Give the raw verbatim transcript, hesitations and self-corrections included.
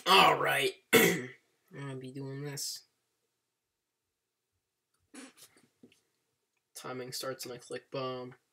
Alright. I'm gonna be doing this. Timing starts and I click bomb.